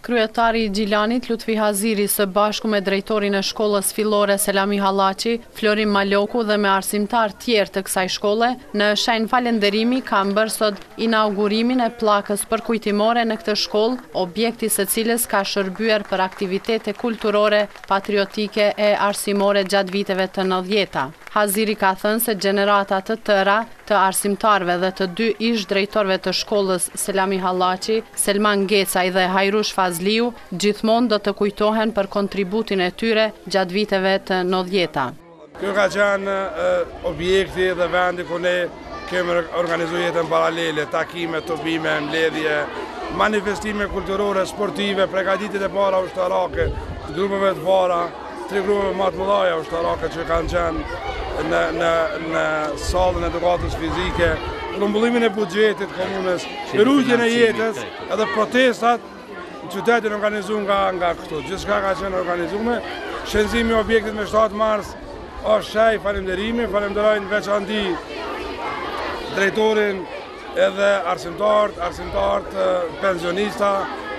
Kryetari i Gjilanit, Lutfi Haziri, së bashku me drejtorin e shkollës fillore Selami Hallaçi, Florim Maloku dhe me arsimtar tjerë të kësaj shkolle, në shenjë falënderimi kanë bërë sot inaugurimin e pllakës përkujtimore në këtë shkollë, objekti së cilës ka shërbyer për aktivitete kulturore, patriotike e arsimore gjatë viteve të 90-ta. Haziri ka thënë se gjenerata të tëra të arsimtarve dhe të dy ish drejtorëve të shkollës Selami Hallaçi, Selman Gecaj dhe Hajrush Fazliu, gjithmonë do të kujtohen për kontributin e tyre gjatë viteve të 90-ta. Kjo ka qenë objekti dhe vendi ku ne kemi organizuar jetën paralele, takime, topime, mbledhje, manifestime kulturore, sportive, përgatitjet e para ushtarake, grupeve të para, 3 grupe më të mëdha ushtarake që kanë qenë në sallën e edukatës fizike, grumbullimin e buxhetit komunës, rrugën e jetës, edhe protestat në qytetin organizuar nga këtu. Gjithçka ka qenë organizuar. Shenzimi i objektit me 7 mars është shaj falënderimi, falenderojnë veçanti drejtorin edhe arsimtarët, pensionista,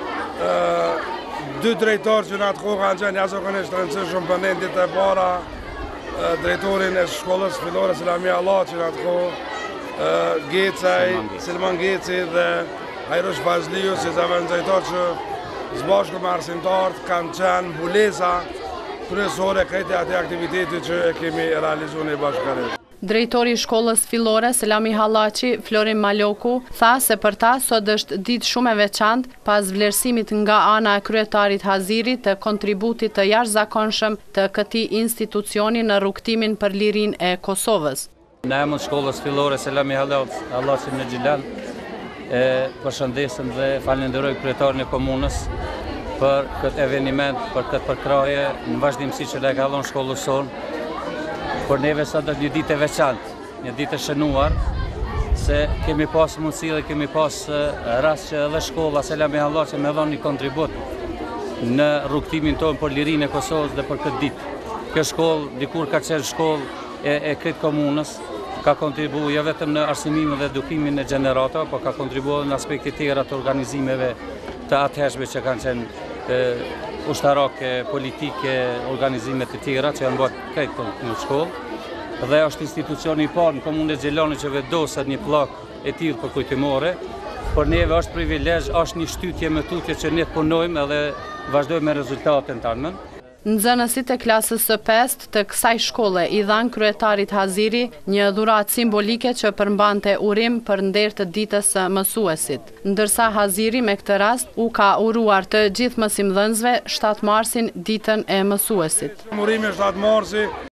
2 drejtorë që në atë kohë kanë qenë jashtëzakonisht të rëndësishëm për ne ditët e para, drejtorin e shkollës fillore Selami Hallaçi në atë kohë, Gecaj, Selman Geci dhe Hajrush Fazliu, si drejtor që së bashku me arsimtarët kanë qenë mbulesa kryesore këtij atij aktiviteti që e kemi realizuar në bashkëri. Drejtori i shkollës fillore Selami Hallaçi, Florim Maloku, tha se për ta sot është ditë shumë e veçantë pas vlerësimit nga ana e kryetarit Haziri të kontributit të jashtëzakonshëm të këtij institucioni në rrugtimin për lirinë e Kosovës. Në emër të shkollës fillore Selami Hallaçi në Gjilan, përshëndesem dhe falenderoj kryetarin e komunës për këtë eveniment, për këtë përkraje në vazhdimsi që le ka dhënë shkollës sonë. Por neve sot është një ditë e veçantë, një ditë e shënuar, se kemi pas mundësi dhe kemi pas rast që edhe shkolla Selami Hallaçi me dhënë një kontribut në rrugtimin tonë për lirinë e Kosovës dhe për këtë ditë. Kjo shkollë dikur ka qenë shkollë e këtë komunës, ka kontribuar jo vetëm në arsimimin dhe edukimin e gjeneratave, por ka kontribuar në aspekte tjera të organizimeve të atëhershme që kanë qenë ushtarake, politike, organizime të tjera që janë bërë këtë në shkollë. Dhe është institucioni i parë në komunën e Gjilanit që vendoset një pllakë e tillë përkujtimore. Por neve është privilegj, është një shtytje me tutje që ne punojmë edhe vazhdojmë me rezultatin tanë. Nxënësit e klasës së 5 të kësaj shkolle i dhanë kryetarit Haziri një dhuratë simbolike që përmbante urim për nder të ditës së mësuesit. Ndërsa Haziri me këtë rast u ka uruar të gjithë mësimdhënësve 7 marsin ditën e mësuesit. Urimi 7 marsi